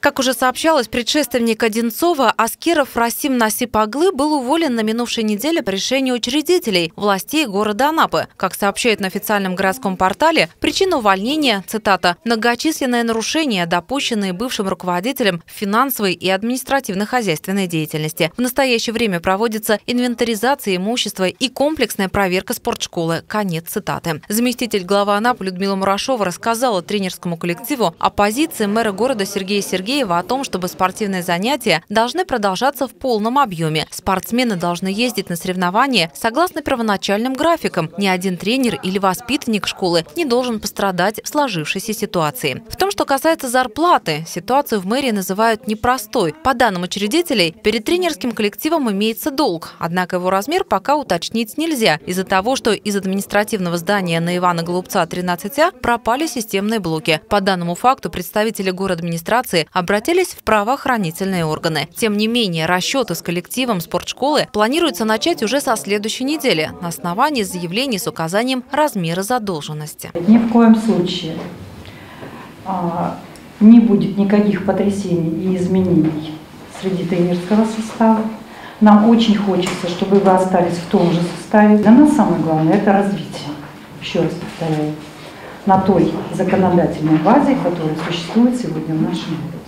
Как уже сообщалось, предшественник Одинцова Аскеров Расим Насип Аглы был уволен на минувшей неделе по решению учредителей, властей города Анапы. Как сообщают на официальном городском портале, причина увольнения, цитата, «многочисленные нарушения, допущенные бывшим руководителем в финансовой и административно-хозяйственной деятельности. В настоящее время проводится инвентаризация имущества и комплексная проверка спортшколы». Конец цитаты. Заместитель главы Анапы Людмила Мурашова рассказала тренерскому коллективу о позиции мэра города Сергея Сергеева о том, чтобы спортивные занятия должны продолжаться в полном объеме. Спортсмены должны ездить на соревнования согласно первоначальным графикам. Ни один тренер или воспитанник школы не должен пострадать в сложившейся ситуации. В том, что касается зарплаты, ситуацию в мэрии называют непростой. По данным учредителей, перед тренерским коллективом имеется долг. Однако его размер пока уточнить нельзя из-за того, что из административного здания на Ивана Голубца 13А пропали системные блоки. По данному факту представители городадминистрации обратились в правоохранительные органы. Тем не менее, расчеты с коллективом спортшколы планируется начать уже со следующей недели на основании заявлений с указанием размера задолженности. Ни в коем случае не будет никаких потрясений и изменений среди тренерского состава. Нам очень хочется, чтобы вы остались в том же составе. Для нас самое главное – это развитие. Еще раз повторяю, на той законодательной базе, которая существует сегодня в нашем городе.